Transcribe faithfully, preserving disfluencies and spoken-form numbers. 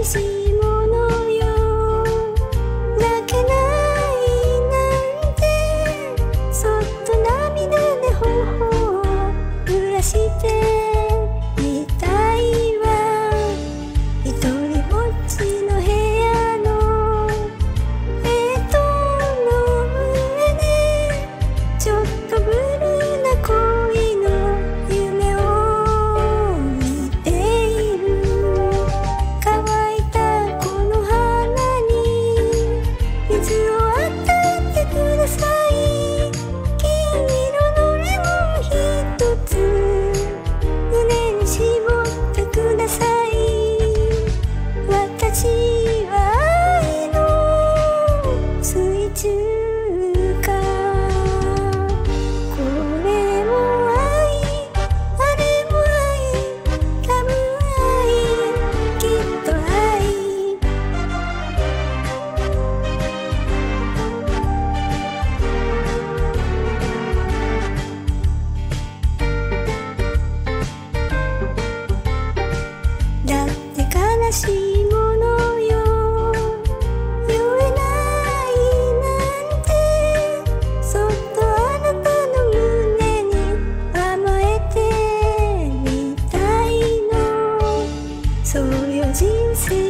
しいものよ。泣けないなんてそっと涙で頬を濡らしてみたいわ。一人ぼっちの部屋のベッドの上でちょっとブルーな恋の夢を見ている。乾いたこの花に水を与えてください。金色のレモンひとつ胸に絞ってください。私は愛の水中花。これも愛、あれも愛、多分愛、きっと愛。だって悲しいものよ。言えないなんてそっとあなたの胸に甘えてみたいの。そうよ人生